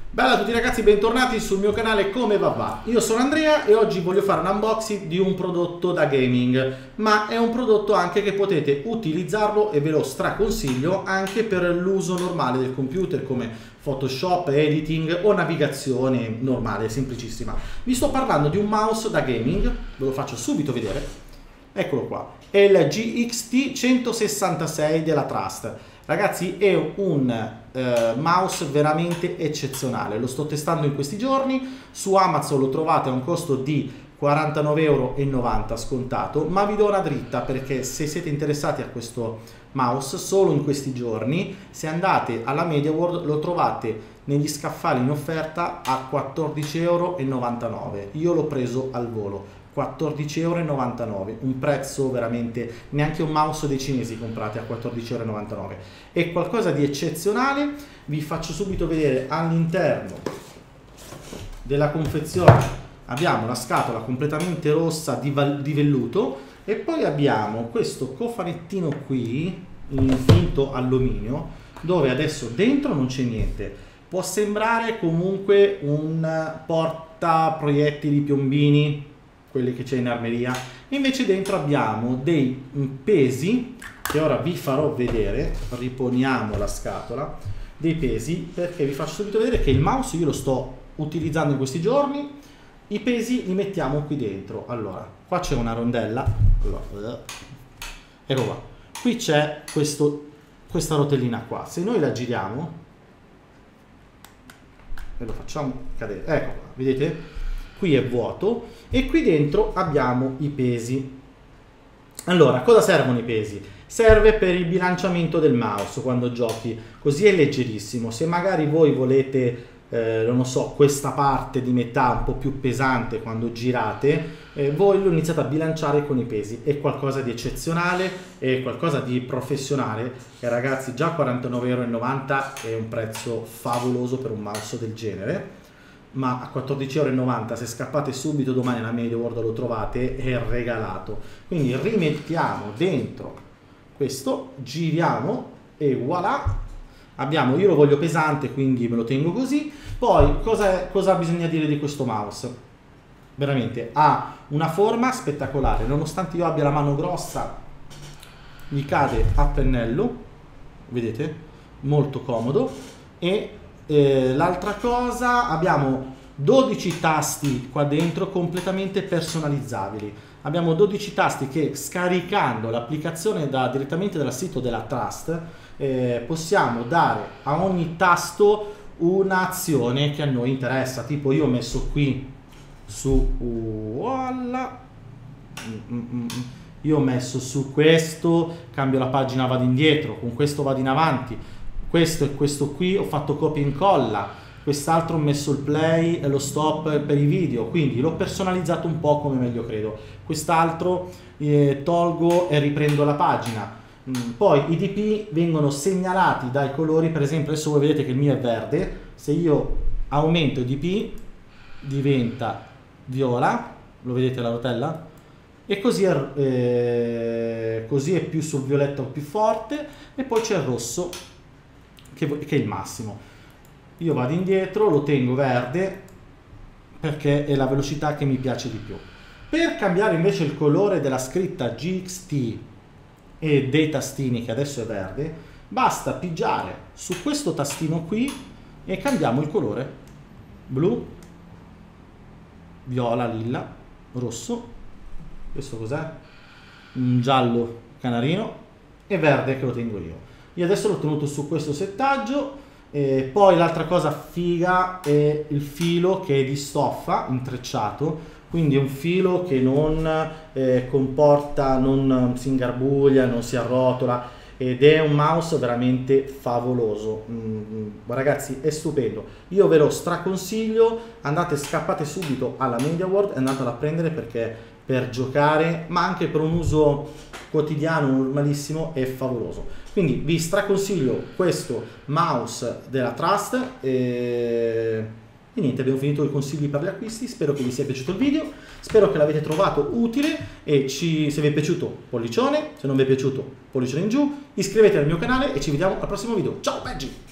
Bella a tutti ragazzi, bentornati sul mio canale Come Va Va. Io sono Andrea e oggi voglio fare un unboxing di un prodotto da gaming, ma è un prodotto anche che potete utilizzarlo e ve lo straconsiglio anche per l'uso normale del computer come Photoshop, editing o navigazione normale, semplicissima. Vi sto parlando di un mouse da gaming, ve lo faccio subito vedere. Eccolo qua, è il GXT 166 della Trust. Ragazzi, è un mouse veramente eccezionale, lo sto testando in questi giorni, su Amazon lo trovate a un costo di 49,90 € scontato, ma vi do una dritta perché se siete interessati a questo mouse solo in questi giorni, se andate alla MediaWorld lo trovate negli scaffali in offerta a 14,99 €. Io l'ho preso al volo. 14,99 €, un prezzo veramente, neanche un mouse dei cinesi comprate a 14,99 €. È qualcosa di eccezionale. Vi faccio subito vedere all'interno della confezione. Abbiamo la scatola completamente rossa di velluto e poi abbiamo questo cofanettino qui in finto alluminio dove adesso dentro non c'è niente. Può sembrare comunque un portaproiettili piombini, quelli che c'è in armeria, invece dentro abbiamo dei pesi che ora vi farò vedere. Riponiamo la scatola, dei pesi, perché vi faccio subito vedere che il mouse io lo sto utilizzando in questi giorni. I pesi li mettiamo qui dentro. Allora, qua c'è una rondella, ecco qua, qui c'è questa rotellina qua. Se noi la giriamo e lo facciamo cadere, ecco qua, vedete? Qui è vuoto e qui dentro abbiamo i pesi. Allora, cosa servono i pesi? Serve per il bilanciamento del mouse quando giochi, così è leggerissimo. Se magari voi volete, non so, questa parte di metà un po' più pesante quando girate, voi lo iniziate a bilanciare con i pesi. È qualcosa di eccezionale, è qualcosa di professionale e ragazzi già 49,90 € è un prezzo favoloso per un mouse del genere. Ma a 14,90 € se scappate subito domani alla MediaWorld lo trovate, è regalato. Quindi rimettiamo dentro questo, giriamo e voilà, abbiamo, io lo voglio pesante quindi me lo tengo così. Poi cosa bisogna dire di questo mouse? Veramente ha una forma spettacolare, nonostante io abbia la mano grossa gli cade a pennello, vedete, molto comodo. E l'altra cosa, abbiamo 12 tasti qua dentro completamente personalizzabili. Abbiamo 12 tasti che, scaricando l'applicazione direttamente dal sito della Trust, possiamo dare a ogni tasto un'azione che a noi interessa. Tipo io ho messo qui su voilà, io ho messo su questo, cambio la pagina, vado indietro, con questo vado in avanti. Questo e questo qui ho fatto copia e incolla, quest'altro ho messo il play e lo stop per i video, quindi l'ho personalizzato un po' come meglio credo. Quest'altro tolgo e riprendo la pagina. Poi i DP vengono segnalati dai colori, per esempio adesso voi vedete che il mio è verde, se io aumento i DP diventa viola, lo vedete la rotella? E così è più sul violetto più forte e poi c'è il rosso che è il massimo. Io vado indietro, lo tengo verde perché è la velocità che mi piace di più. Per cambiare invece il colore della scritta GXT e dei tastini, che adesso è verde, basta pigiare su questo tastino qui e cambiamo il colore: blu, viola, lilla, rosso, questo cos'è? Un giallo canarino, e verde che lo tengo io. Io adesso l'ho tenuto su questo settaggio. Poi l'altra cosa figa è il filo, che è di stoffa intrecciato, quindi è un filo che non comporta, non si ingarbuglia, non si arrotola, ed è un mouse veramente favoloso. Ragazzi, è stupendo, io ve lo straconsiglio. Scappate subito alla MediaWorld e andatelo a prendere, perché per giocare ma anche per un uso quotidiano normalissimo è favoloso. Quindi vi straconsiglio questo mouse della Trust e niente, abbiamo finito i consigli per gli acquisti. Spero che vi sia piaciuto il video, spero che l'avete trovato utile e se vi è piaciuto pollicione, se non vi è piaciuto pollicione in giù, iscrivetevi al mio canale e ci vediamo al prossimo video. Ciao Peggy!